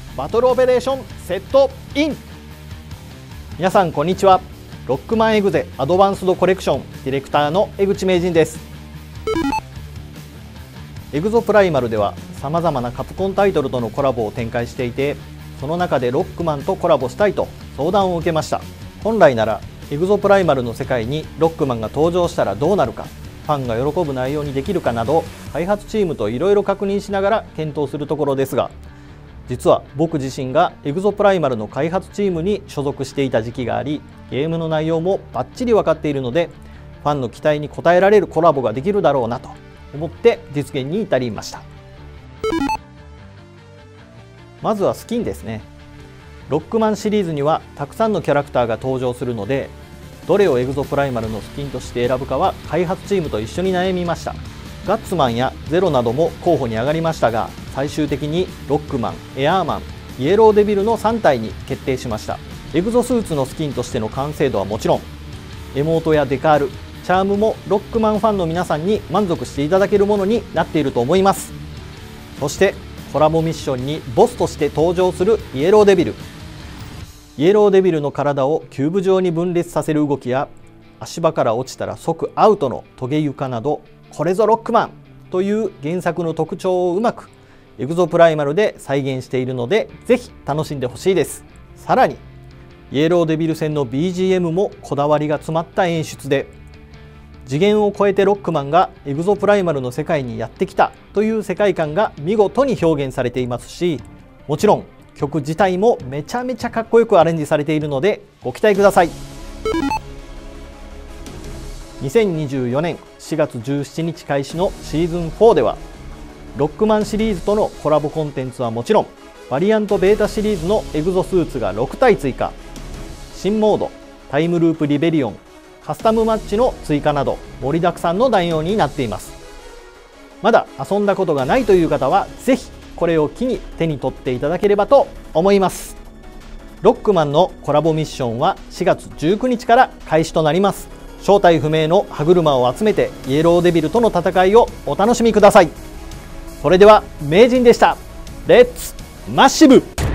バトルオペレーションセットイン。皆さんこんにちは。ロックマンエグゼアドバンスドコレクションディレクターの江口名人です。エグゾプライマルではさまざまなカプコンタイトルとのコラボを展開していて、その中でロックマンとコラボしたいと相談を受けました。本来ならエグゾプライマルの世界にロックマンが登場したらどうなるか、ファンが喜ぶ内容にできるかなど開発チームといろいろ確認しながら検討するところですが、実は僕自身がエグゾプライマルの開発チームに所属していた時期があり、ゲームの内容もバッチリ分かっているので、ファンの期待に応えられるコラボができるだろうなと思って実現に至りました。まずはスキンですね。ロックマンシリーズにはたくさんのキャラクターが登場するので、どれをエグゾプライマルのスキンとして選ぶかは開発チームと一緒に悩みました。ガッツマンやゼロなども候補に上がりましたが、最終的にロックマン、エアーマン、イエローデビルの3体に決定しました。エグゾスーツのスキンとしての完成度はもちろん、エモートやデカール、チャームもロックマンファンの皆さんに満足していただけるものになっていると思います。そしてコラボミッションにボスとして登場するイエローデビル。イエローデビルの体をキューブ状に分裂させる動きや、足場から落ちたら即アウトのトゲ床など、これぞロックマンという原作の特徴をうまくエグゾプライマルで再現しているので、ぜひ楽しんでほしいです。さらにイエローデビル戦の BGM もこだわりが詰まった演出で、次元を超えてロックマンがエグゾプライマルの世界にやってきたという世界観が見事に表現されていますし、もちろん曲自体もめちゃめちゃかっこよくアレンジされているのでご期待ください。2024年4月17日開始のシーズン4では、ロックマンシリーズとのコラボコンテンツはもちろん、バリアントベータシリーズのエグゾスーツが6体追加、新モード、タイムループリベリオン、カスタムマッチの追加など盛りだくさんの内容になっています。まだ遊んだことがないという方はぜひこれを機に手に取っていただければと思います。ロックマンのコラボミッションは4月19日から開始となります。正体不明の歯車を集めてイエローデビルとの戦いをお楽しみください。それでは名人でした。レッツマッシブ。